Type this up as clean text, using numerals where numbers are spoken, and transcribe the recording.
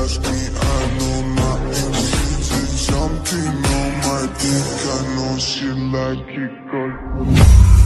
ask me, I know nothing. She's jumping on my dick, I know she like it 'cause